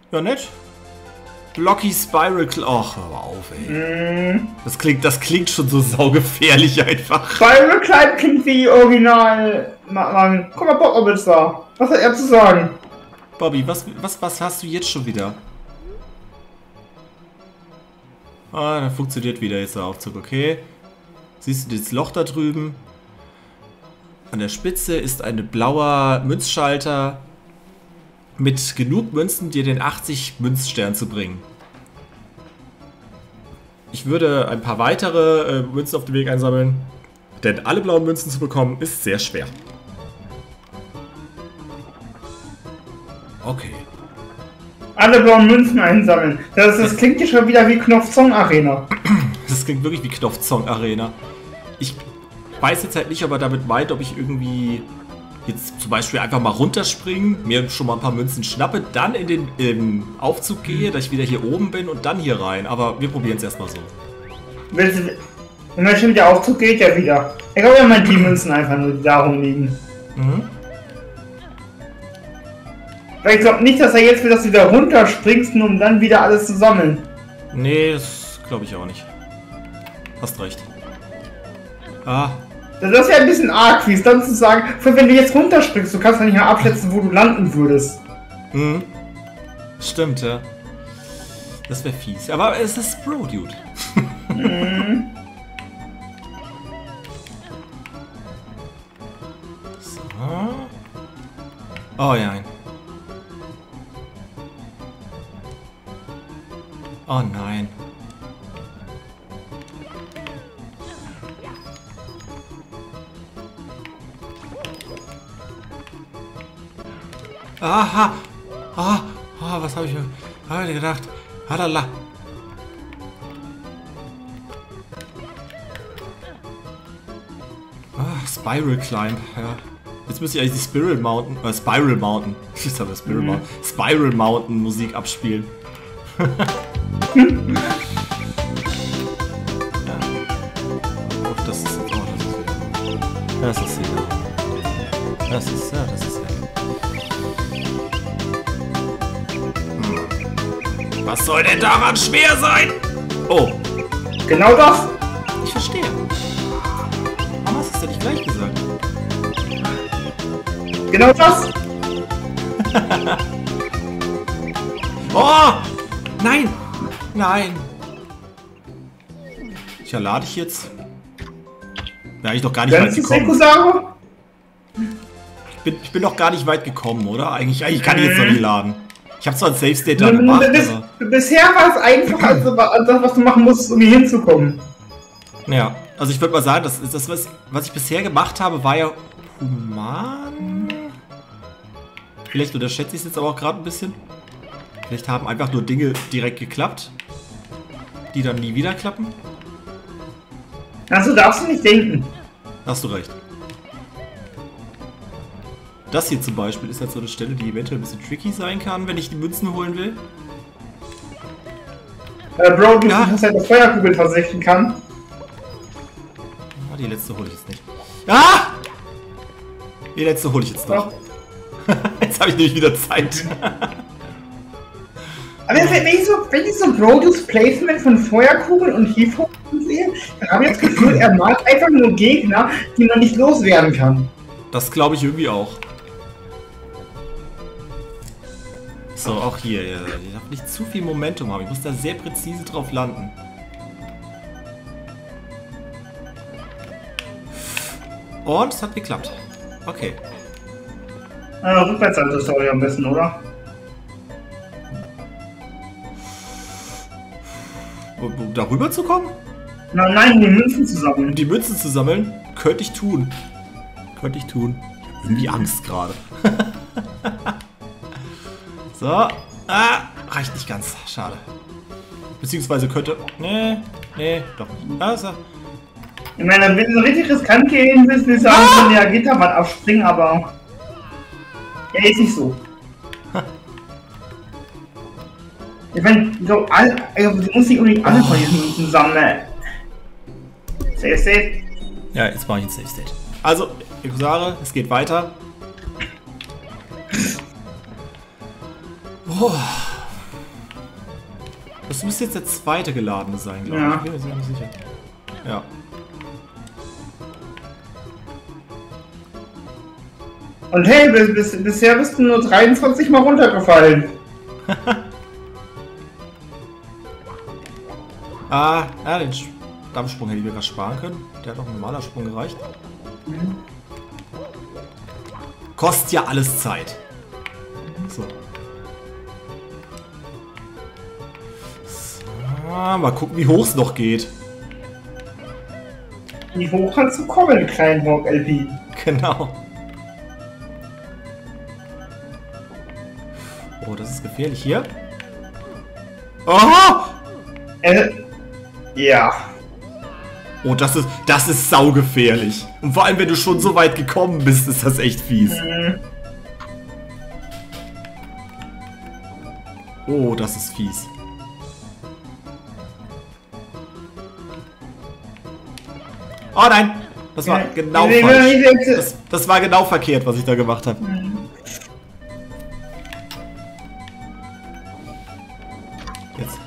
Ja, nett. Blocky Spiral... Ach, hör mal auf, ey. Das klingt schon so saugefährlich einfach. Spiral Climb klingt wie Original... Mann, guck mal, Bob ist da. Was hat er zu sagen? Bobby, was hast du jetzt schon wieder? Ah, da funktioniert wieder jetzt der Aufzug, okay. Siehst du das Loch da drüben? An der Spitze ist ein blauer Münzschalter mit genug Münzen, dir den 80 Münzstern zu bringen. Ich würde ein paar weitere Münzen auf dem Weg einsammeln, denn alle blauen Münzen zu bekommen ist sehr schwer. Okay. Alle blauen Münzen einsammeln. Das klingt ja schon wieder wie Knopfzong Arena. Das klingt wirklich wie Knopfzong Arena. Ich weiß jetzt halt nicht, ob er damit meint, ob ich irgendwie jetzt zum Beispiel einfach mal runterspringen, mir schon mal ein paar Münzen schnappe, dann in den Aufzug gehe, dass ich wieder hier oben bin und dann hier rein. Aber wir probieren es erstmal so. Wenn man schon wieder Aufzug geht, ja wieder. Ich glaube, er meint die Münzen einfach nur, die da rumliegen. Weil ich glaube nicht, dass er jetzt will, dass du wieder runterspringst, um dann wieder alles zu sammeln. Nee, das glaube ich auch nicht. Hast recht. Ah. Das wäre ein bisschen arg, wie es dann zu sagen, wenn du jetzt runterspringst, du kannst ja nicht mehr abschätzen, wo du landen würdest. Stimmt, ja. Das wäre fies. Aber es ist Bro, Dude. So. Oh nein. Oh nein. Aha! Was habe ich mir gedacht? Halala! Spiral Climb, ja. Jetzt müsste ich eigentlich die Spiral Mountain. Ich habe Spiral Mountain Musik abspielen. Ja. Das ist wieder. Das ist ja. Was soll denn daran schwer sein? Oh. Genau das. Ich verstehe. Warum hast du es denn nicht gleich gesagt? Genau das. Oh! Nein! Nein! Tja, lade ich jetzt? Wäre ich doch gar nicht weit gekommen. Ich bin doch gar nicht weit gekommen, oder? Eigentlich kann ich jetzt noch nicht laden. Ich habe zwar ein Safe State da gemacht, aber... Bisher war es einfach als das, was du machen musst, um hier hinzukommen. Ja, also ich würde mal sagen, das was ich bisher gemacht habe, war ja human. Vielleicht unterschätze ich es jetzt aber auch gerade ein bisschen. Vielleicht haben einfach nur Dinge direkt geklappt, die dann nie wieder klappen. Also darfst du nicht denken. Hast du recht. Das hier zum Beispiel ist halt so eine Stelle, die eventuell ein bisschen tricky sein kann, wenn ich die Münzen holen will. Bro, du hast halt eine Feuerkugel versenken kann. Ah, die letzte hole ich jetzt nicht. Ah! Die letzte hole ich jetzt noch. Jetzt habe ich nämlich wieder Zeit. Aber wenn ich so Brodus Placement von Feuerkugeln und Hiefkugeln sehe, dann habe ich das Gefühl, er mag einfach nur Gegner, die man nicht loswerden kann. Das glaube ich irgendwie auch. So, auch hier. Ich darf nicht zu viel Momentum haben. Ich muss da sehr präzise drauf landen. Und es hat geklappt. Okay. Rückwärts also Story am besten, oder? Um darüber zu kommen? Nein, die Münzen zu sammeln. Die Münzen zu sammeln? Könnte ich tun. Ich habe irgendwie Angst gerade. So. Reicht nicht ganz. Schade. Beziehungsweise könnte... Nee, doch nicht. Also. Ich meine, wenn du richtig riskant gehen willst, willst du auch von der Gitterwand abspringen, aber... Ja, ist nicht so. Ich meine, du musst nicht unbedingt alle von diesen Münzen sammeln. Safe State. Ja, jetzt mache ich ein Safe State. Also, ich sage, es geht weiter. Oh, Das müsste jetzt der zweite geladene sein, glaube ich. Ja. Ich bin mir sehr nicht sicher. Ja. Und hey, bisher bist du nur 23 Mal runtergefallen. Ja, den Dampfsprung hätte ich mir gerade sparen können. Der hat auch ein normaler Sprung gereicht. Kostet ja alles Zeit. So. Mal gucken, wie hoch es noch geht. Wie hoch kannst du kommen, Kleinhawk LP? Genau. Oh, das ist gefährlich hier. Oh! Ja. Oh, das ist saugefährlich. Und vor allem, wenn du schon so weit gekommen bist, ist das echt fies. Oh, das ist fies. Oh nein! Das war genau falsch. Das war genau verkehrt, was ich da gemacht habe. Jetzt.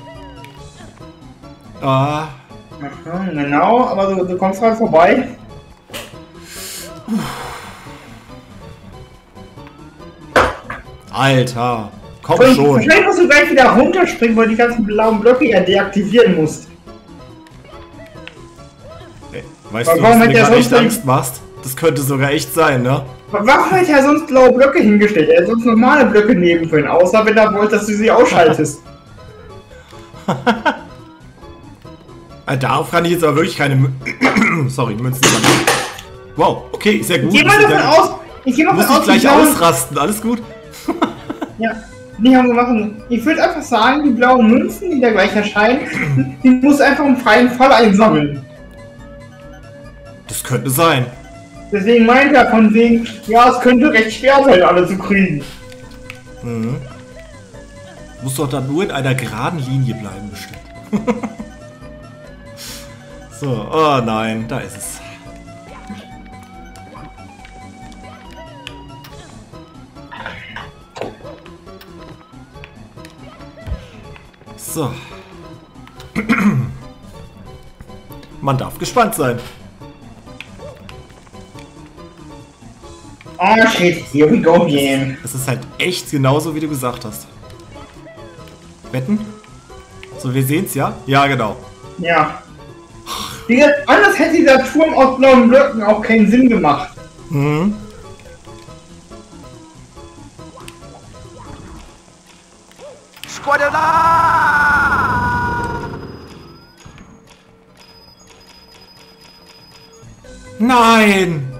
Ah. Genau, aber du kommst halt vorbei. Alter, komm Und schon. wahrscheinlich musst du gleich wieder runterspringen, weil du die ganzen blauen Blöcke ja deaktivieren musst. Ey, weißt du, dass du mir gerade echt Angst machst? Das könnte sogar echt sein, ne? Warum hat er sonst blaue Blöcke hingestellt? Er hat sonst normale Blöcke neben können, außer wenn er wollte, dass du sie ausschaltest. Darauf kann ich jetzt aber wirklich keine sorry, Münzen machen. Wow, okay, sehr gut. Ich geh mal davon aus, muss ich gleich ausrasten, alles gut? Ja, nee, haben wir machen. Ich würde einfach sagen, die blauen Münzen, die da gleich erscheinen, die muss einfach im freien Fall einsammeln. Das könnte sein. Deswegen meint er von wegen, ja, es könnte recht schwer sein, alle zu kriegen. Mhm. Muss doch dann nur in einer geraden Linie bleiben, bestimmt. So, oh nein, da ist es. So. Man darf gespannt sein. Oh shit, here we go again. Es ist halt echt genauso, wie du gesagt hast. Wetten? So, wir sehen's ja? Ja, genau. Ja. Wie gesagt, anders hätte dieser Turm aus blauen Blöcken auch keinen Sinn gemacht. Mhm. Nein!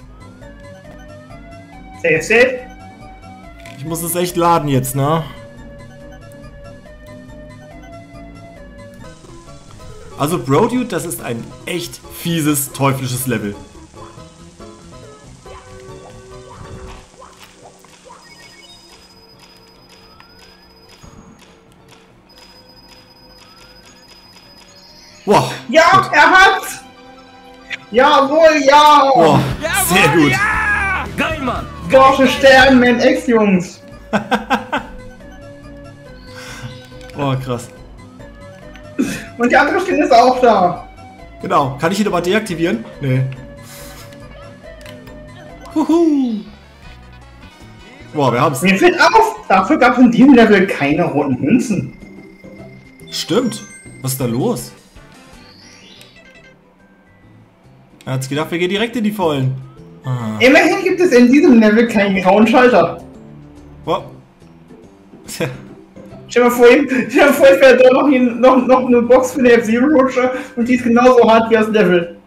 Safe. Ich muss es echt laden jetzt, ne? Also Brodude, das ist ein echt fieses, teuflisches Level. Wow. Ja, gut. er hat's! Jawohl, ja! Wow, sehr gut. Ja! Geil, Mann! Porsche Sternman X, Jungs! Oh, krass. Und die andere Stelle ist auch da. Genau. Kann ich ihn aber deaktivieren? Nee. Huhu. Boah, wir haben's. Mir fällt auf, dafür gab es in diesem Level keine roten Münzen. Stimmt. Was ist da los? Er hat's gedacht, wir gehen direkt in die Vollen. Ah. Immerhin gibt es in diesem Level keinen grauen Schalter. Oh. Tja. Stell dir mal vor, ich wäre da noch eine Box für den F-Zero-Rutscher und die ist genauso hart wie das Level.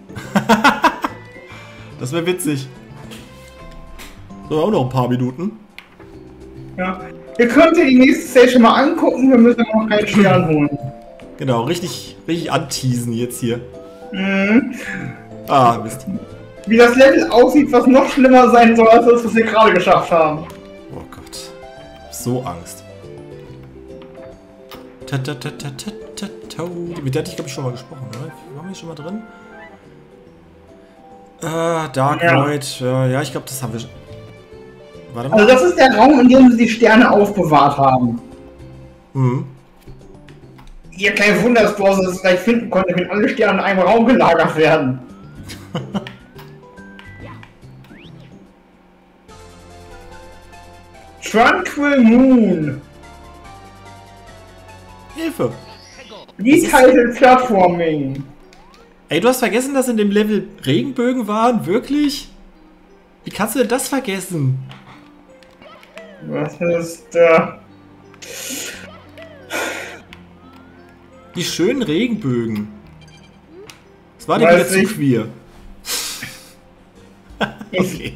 Das wäre witzig. So, auch noch ein paar Minuten. Ja. Ihr könnt ihr die nächste Station mal angucken, wir müssen noch keinen Stern holen. Genau, richtig anteasen jetzt hier. Mhm. Ah, Mist. Wie das Level aussieht, was noch schlimmer sein soll, als das, was wir gerade geschafft haben. Oh Gott. So Angst. Mit der hatte ich, glaube ich, schon mal gesprochen, oder? Waren wir schon mal drin? Dark Void. Ja, ich glaube, das haben wir schon. Warte mal. Also das ist der Raum, in dem sie die Sterne aufbewahrt haben. Mhm. Ihr kein Wunder, dass Bowser das gleich finden konnte, wenn alle Sterne in einem Raum gelagert werden. Tranquil Moon. Hilfe! Detailed Platforming. Ey, du hast vergessen, dass in dem Level Regenbögen waren? Wirklich? Wie kannst du denn das vergessen? Was ist da? Die schönen Regenbögen. Das war dir wieder zu queer. Okay.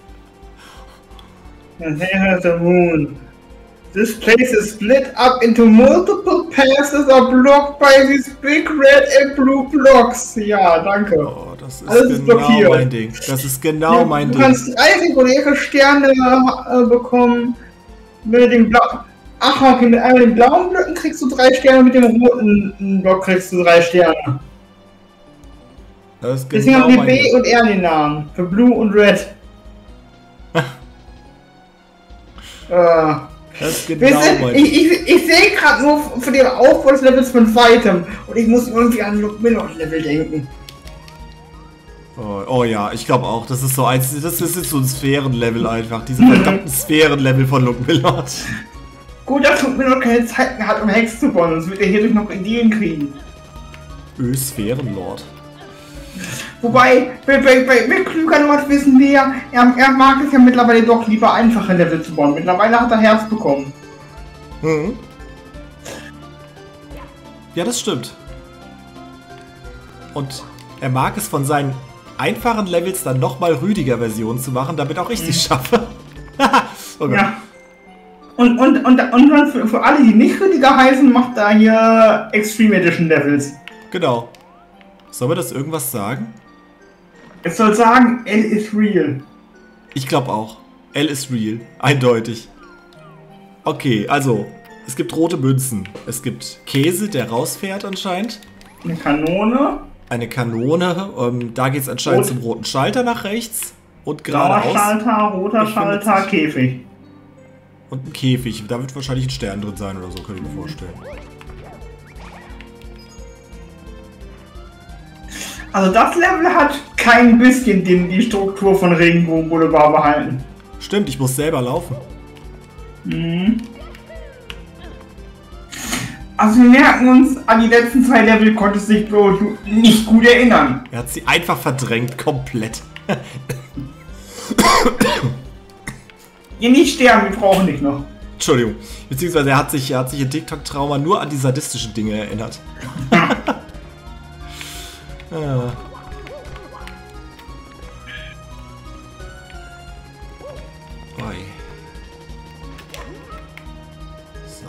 The moon. This place is split up into multiple passes or blocked by these big red and blue blocks. Ja, danke. Oh, das ist alles genau mein Ding. Das ist genau mein Ding. Du kannst 3 reguläre Sterne bekommen. Mit dem blauen. Ach, okay, mit einmal den blauen Blöcken kriegst du 3 Sterne, mit dem roten Block kriegst du 3 Sterne. Das ist deswegen genau haben die B und R den Namen. Für Blue und Red. Das ist genau mein Ding. Ich sehe gerade nur von dem Aufbau des Levels von weitem und ich muss irgendwie an Luke Miller Level denken. Oh ja, ich glaube auch. Das ist so eins. Das ist so ein Sphärenlevel einfach. Diese verdammten Sphärenlevel von Luke Miller. Gut, dass Luke Miller keine Zeit mehr hat, um Hex zu bauen, sonst wird er hierdurch noch Ideen kriegen. Sphärenlord. Wobei, bei Klügernord wissen wir, er mag es ja mittlerweile doch lieber einfache Level zu bauen. Mittlerweile hat er Herz bekommen. Mhm. Ja, das stimmt. Und er mag es von seinen einfachen Levels dann nochmal Rüdiger-Versionen zu machen, damit auch ich sie schaffe. Okay. Ja. Und dann für alle, die nicht Rüdiger heißen, macht er hier Extreme Edition Levels. Genau. Soll mir das irgendwas sagen? Es soll sagen, L is real. Ich glaube auch. L is real. Eindeutig. Okay, also, es gibt rote Münzen. Es gibt Käse, der rausfährt anscheinend. Eine Kanone. Eine Kanone. Da geht es anscheinend zum roten Schalter nach rechts. Und geradeaus. Blauer Schalter, roter Schalter, Käfig. Und ein Käfig. Da wird wahrscheinlich ein Stern drin sein oder so, könnte ich mir vorstellen. Also das Level hat kein bisschen die Struktur von Regenbogen Boulevard behalten. Stimmt, ich muss selber laufen. Mhm. Also wir merken uns, an die letzten 2 Level konnte sich Bro nicht gut erinnern. Er hat sie einfach verdrängt, komplett. Ihr nicht sterben, wir brauchen dich noch. Entschuldigung. Beziehungsweise er hat sich in TikTok-Trauma nur an die sadistischen Dinge erinnert. Ja. Oi. So.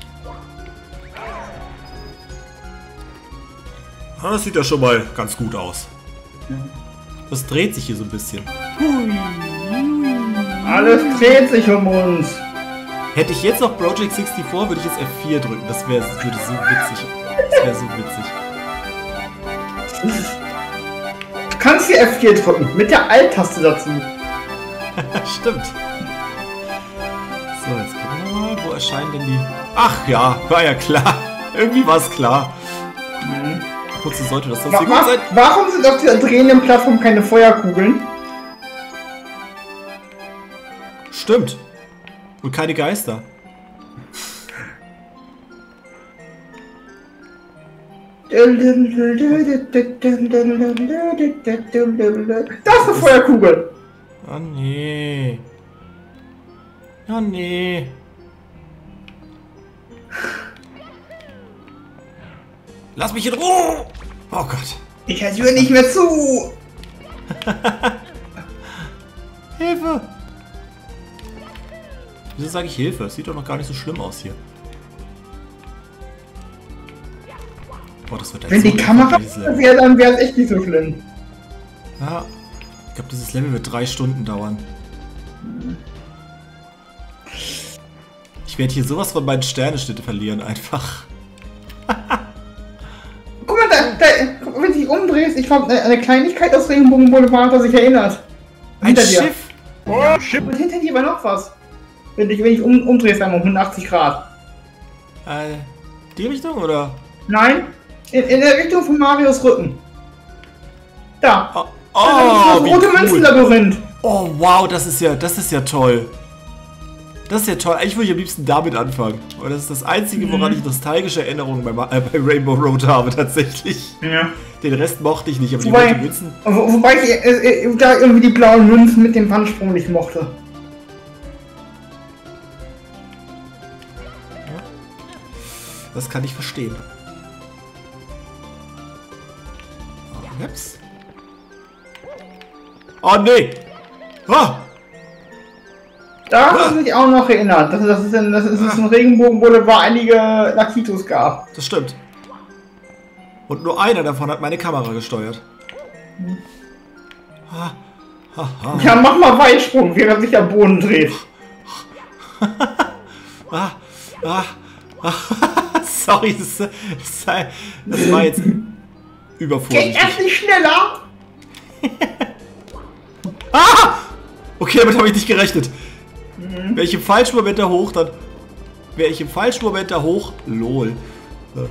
Ah, das sieht ja schon mal ganz gut aus. Das dreht sich hier so ein bisschen. Alles dreht sich um uns. Hätte ich jetzt noch Project 64, würde ich jetzt F4 drücken. Das würde so witzig. Das wäre so witzig. Du kannst hier F4 drücken, mit der Alt-Taste dazu. Stimmt. So, jetzt gucken wir mal, wo erscheinen denn die... Ach ja, war ja klar. Irgendwie war es klar. Mhm. Kurze sollte das sonst hier gut sein. Warum sind auf dieser drehenden Plattform keine Feuerkugeln? Stimmt. Und keine Geister. Das ist eine Feuerkugel. Oh nee. Oh nee. Lass mich in Ruhe! Oh Gott. Ich höre nicht mehr zu. Hilfe! Wieso sage ich Hilfe? Es sieht doch noch gar nicht so schlimm aus hier. Boah, das wird wenn die Kamera wäre, dann wäre es echt nicht so schlimm. Ja, ich glaube, dieses Level wird 3 Stunden dauern. Ich werde hier sowas von meinen Sterneschnitte verlieren, einfach. Guck mal, wenn du dich umdrehst, ich glaube, eine Kleinigkeit aus Regenbogen Boulevard hat er sich erinnert. Ein Schiff! Oh, Schiff! Und hinter dir war noch was. Wenn dich umdrehst, einmal um 180 Grad. Die Richtung, oder? Nein, in der Richtung von Marios Rücken. Da. Oh, Das wie rote cool. Münzenlabyrinth. Oh, wow, das ist ja toll. Das ist ja toll. Eigentlich würde ich am liebsten damit anfangen. Aber das ist das Einzige, woran ich nostalgische Erinnerungen bei Rainbow Road habe, tatsächlich. Ja. Den Rest mochte ich nicht, aber Wobei, die Münzen... wobei ich da irgendwie die blauen Münzen mit dem Wandsprung nicht mochte. Das kann ich verstehen. Ups. Oh, nee! Ah! Da habe ich mich auch noch erinnert. Das ist ein Regenbogen, wo es einige Lakitos gab. Das stimmt. Und nur einer davon hat meine Kamera gesteuert. Ah, ah, ah. Ja, mach mal Weitsprung, während sich der Boden dreht. Ah, ah, ah. Sorry, das war jetzt Geht übervorsichtig. erst nicht schneller? Ah! Okay, damit habe ich nicht gerechnet. Wäre ich im falschen Moment da hoch, dann... Wäre ich im falschen Moment da hoch... LOL. So.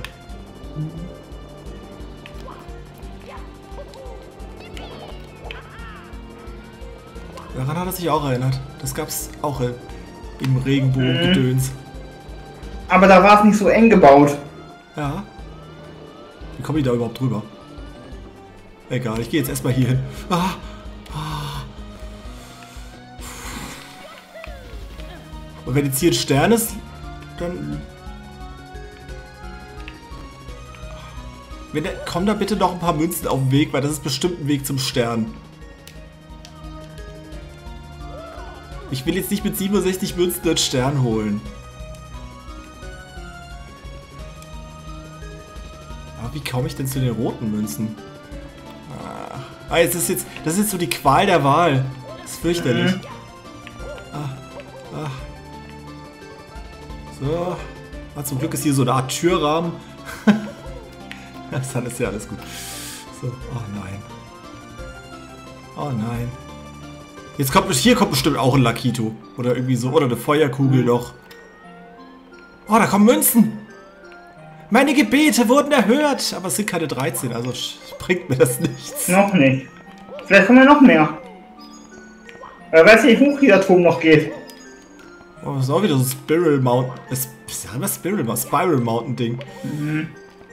Daran hat er sich auch erinnert. Das gab's auch im Regenbogen-Gedöns. Aber da war es nicht so eng gebaut. Ja. Wie komme ich da überhaupt drüber? Egal, ich gehe jetzt erstmal hier hin. Ah. Und wenn jetzt hier ein Stern ist, dann... Komm da bitte noch ein paar Münzen auf den Weg, weil das ist bestimmt ein Weg zum Stern. Ich will jetzt nicht mit 67 Münzen den Stern holen. Aber wie komme ich denn zu den roten Münzen? Das ist jetzt so die Qual der Wahl. Das ist fürchterlich. So. Zum Glück ist hier so eine Art Türrahmen. Dann ist ja alles gut. So. Oh nein. Oh nein. Hier kommt bestimmt auch ein Lakito. Oder irgendwie so. Oder eine Feuerkugel noch. Oh, da kommen Münzen. Meine Gebete wurden erhört. Aber es sind keine 13. Also bringt mir das nichts. Noch nicht. Vielleicht kommen ja noch mehr. Wer weiß, wie hoch dieser Turm noch geht. Oh, das ist auch wieder so ein Spiral Mountain. Spiral Mountain Ding. Mhm.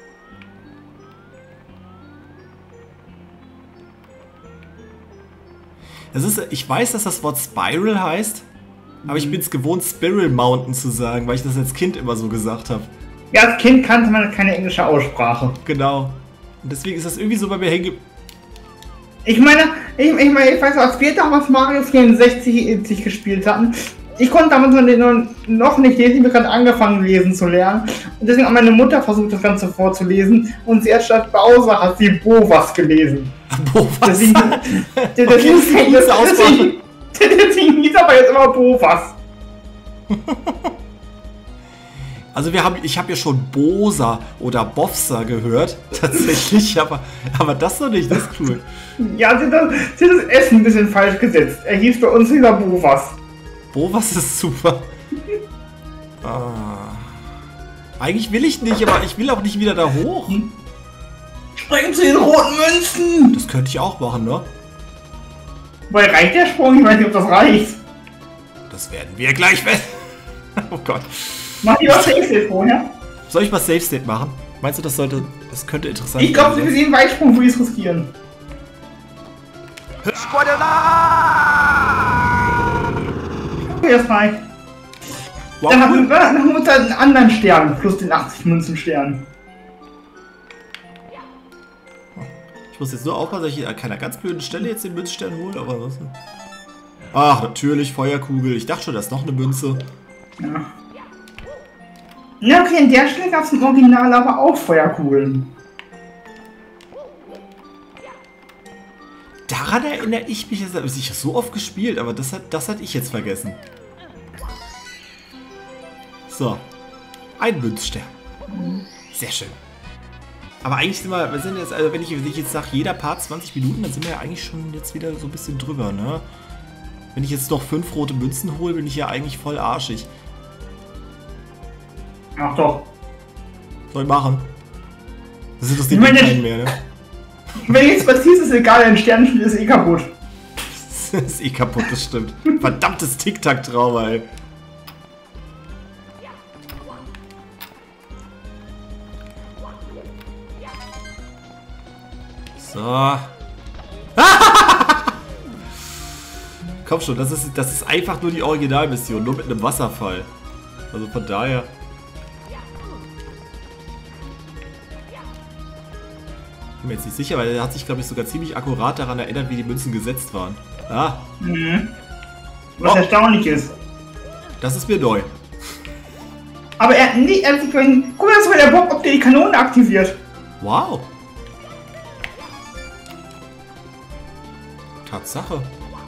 Ich weiß, dass das Wort Spiral heißt, aber ich bin es gewohnt, Spiral Mountain zu sagen, weil ich das als Kind immer so gesagt habe. Ja, als Kind kannte man keine englische Aussprache. Genau. Und deswegen ist das irgendwie so bei mir hängen. Ich meine, ich weiß noch, als wir damals Mario 64 gespielt hatten, ich konnte damals noch nicht lesen, ich habe gerade angefangen lesen zu lernen. Und deswegen hat meine Mutter versucht, das Ganze vorzulesen. Und sie hat statt Bowser hat sie Bovas gelesen. Bovas? Deswegen hieß aber jetzt immer Bovas. Also ich habe ja schon Bosa oder Bofsa gehört, tatsächlich, aber das noch nicht, das ist cool. Ja, sie hat das Essen ein bisschen falsch gesetzt. Er hieß bei uns wieder Bovas. Bovas ist super. Eigentlich will ich nicht, aber ich will auch nicht wieder da hoch. Springen zu den roten Münzen! Das könnte ich auch machen, ne? Weil reicht der Sprung? Ich weiß nicht, ob das reicht. Das werden wir gleich wissen. Oh Gott. Mach lieber Safe State vorher. Soll ich mal Safe State machen? Meinst du, das könnte interessant sein? Ich glaube, für den Weitsprung würde ich es riskieren. Okay, das reicht. Wow, Dann cool. haben wir uns einen anderen Stern, plus den 80 Münzen Stern. Ich muss jetzt nur aufpassen, dass ich an keiner ganz blöden Stelle jetzt den Münzstern hole, aber was? Ach, natürlich, Feuerkugel. Ich dachte schon, da ist noch eine Münze. Ja. Ja, okay, an der Stelle gab es im Original aber auch Feuerkugeln. Daran erinnere ich mich, das habe ich so oft gespielt, aber das hatte ich jetzt vergessen. So. Ein Münzstern. Sehr schön. Aber eigentlich sind wir sind jetzt, also wenn ich jetzt sage, jeder Part 20 Minuten, dann sind wir ja eigentlich schon jetzt wieder so ein bisschen drüber, ne? Wenn ich jetzt noch 5 rote Münzen hole, bin ich ja eigentlich voll arschig. Ach doch. Soll ich machen? Das interessiert mich keinen mehr, ne? Wenn du jetzt was hieß, ist egal, ein Sternenspiel ist eh kaputt. Das ist eh kaputt, das stimmt. Verdammtes Tic-Tac-Trauma, ey. So. Komm schon, das ist einfach nur die Originalmission, nur mit einem Wasserfall. Also von daher. Ich bin mir jetzt nicht sicher, weil er hat sich, glaube ich, sogar ziemlich akkurat daran erinnert, wie die Münzen gesetzt waren. Ah. Mhm. Was erstaunlich ist. Das ist mir neu. Aber er hat nicht. Guck mal, das war der Bock, ob der die Kanone aktiviert. Wow. Tatsache.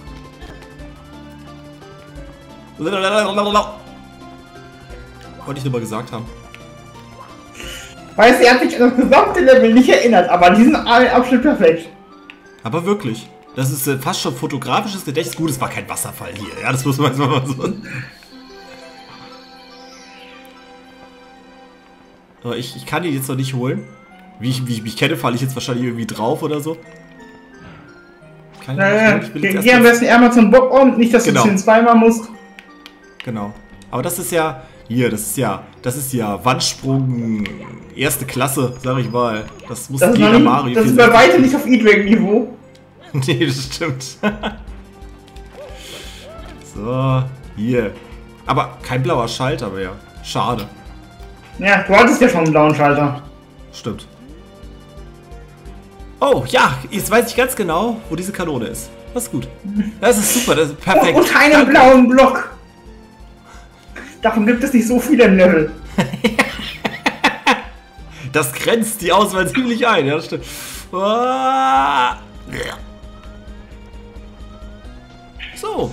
Wollte ich nur mal gesagt haben. Weißt du, er hat sich an das gesamte Level nicht erinnert, aber diesen Abschnitt perfekt. Aber wirklich. Das ist fast schon fotografisches Gedächtnis. Gut, es war kein Wasserfall hier. Ja, das muss man jetzt mal so. Aber ich kann ihn jetzt noch nicht holen. Wie ich mich kenne, falle ich jetzt wahrscheinlich irgendwie drauf oder so. Geh am besten einmal zum Bock um, nicht, dass du den zweimal musst. Genau. Aber das ist ja. Hier, das ist ja Wandsprung erste Klasse, sag ich mal. Das muss jeder Mario. Das ist bei weitem nicht auf E-Dragon-Niveau. Nee, das stimmt. So, hier. Aber kein blauer Schalter mehr. Schade. Ja, du hattest ja schon einen blauen Schalter. Stimmt. Oh, ja, jetzt weiß ich ganz genau, wo diese Kanone ist. Das ist gut. Das ist super, das ist perfekt. Und einen blauen Block. Davon gibt es nicht so viele im Level. Das grenzt die Auswahl ziemlich ein, ja, das stimmt. So.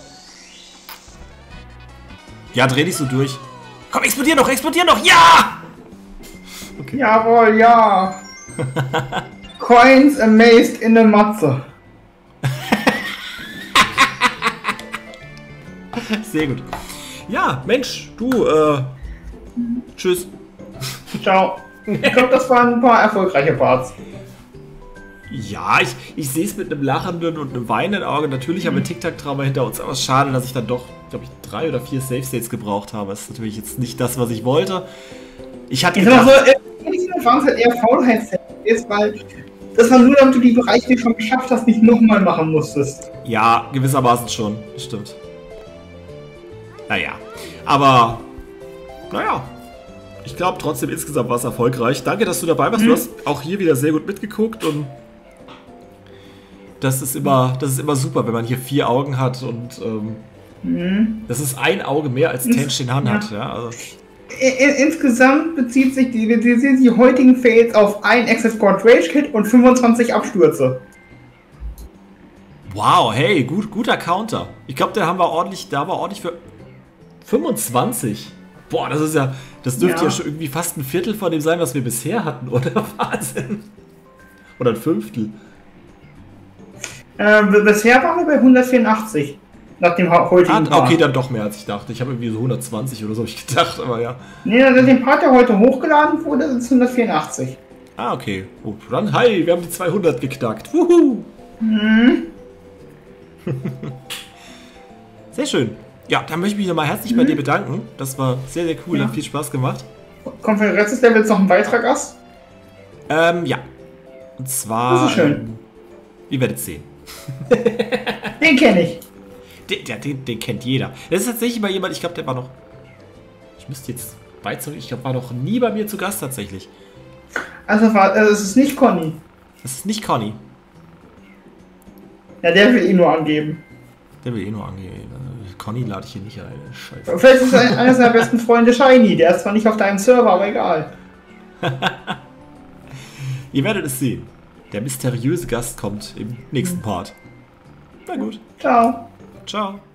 Ja, dreh dich so durch. Komm, explodier noch, ja! Okay. Jawohl, ja. Coins amazed in der Matze. Sehr gut. Ja, Mensch, du, tschüss. Ciao. Ich glaube, das waren ein paar erfolgreiche Parts. Ja, ich sehe es mit einem lachenden und einem weinenden Auge. Natürlich haben wir Tic-Tac-Trauma hinter uns, aber es ist schade, dass ich dann doch, glaube ich, 3 oder 4 Save-States gebraucht habe. Das ist natürlich jetzt nicht das, was ich wollte. Ich hatte gedacht... waren es halt eher Faulheits-Saves, weil das war nur, damit du die Bereiche, die du schon geschafft hast, nicht nochmal machen musstest. Ja, gewissermaßen schon. Das stimmt. Naja, aber... Naja. Ich glaube trotzdem, insgesamt war es erfolgreich. Danke, dass du dabei warst. Du hast auch hier wieder sehr gut mitgeguckt und... Das ist immer super, wenn man hier 4 Augen hat und das ist ein Auge mehr als Ten Shin Han hat. Ja, also. Insgesamt bezieht sich die heutigen Fails auf ein Access Port Rage Kit und 25 Abstürze. Wow, hey, guter Counter. Ich glaube, da haben wir ordentlich für 25. Boah, das dürfte ja schon irgendwie fast ein Viertel von dem sein, was wir bisher hatten, oder? Wahnsinn. Oder ein Fünftel. Bisher waren wir bei 184. Nach dem heutigen Part. Okay, dann doch mehr als ich dachte. Ich habe irgendwie so 120 oder so hab ich gedacht, aber ja. Nee, also den Part, der heute hochgeladen wurde, sind 184. Ah, okay. Gut, dann hi, wir haben die 200 geknackt. Wuhu! Mhm. Sehr schön. Ja, dann möchte ich mich nochmal herzlich bei dir bedanken. Das war sehr, sehr cool, hat viel Spaß gemacht. Kommt für den Rest des Levels noch ein Beitrag aus? Ja. Und zwar... Das ist schön. Ihr werdet sehen. Den kenne ich. Den kennt jeder. Das ist tatsächlich mal jemand, ich glaube, der war noch... Ich müsste jetzt beizogen, ich glaube, war noch nie bei mir zu Gast tatsächlich. Also es ist nicht Conny. Das ist nicht Conny. Ja, der will eh nur angeben. Der will eh nur angeben. Conny lade ich hier nicht ein. Scheiße. Vielleicht ist einer seiner besten Freunde Shiny. Der ist zwar nicht auf deinem Server, aber egal. Ihr werdet es sehen. Der mysteriöse Gast kommt im nächsten Part. Na gut. Ciao. Ciao.